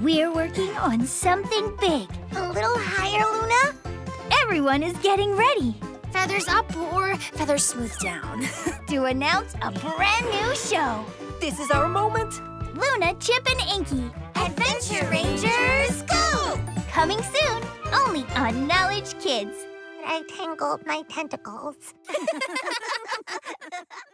We're working on something big. A little higher, Luna? Everyone is getting ready Feathers up or feathers smooth down? to announce a brand new show. This is our moment. Luna, Chip, and Inkie. Adventure Rangers, go! Coming soon, only on Knowledge Kids. I tangled my tentacles.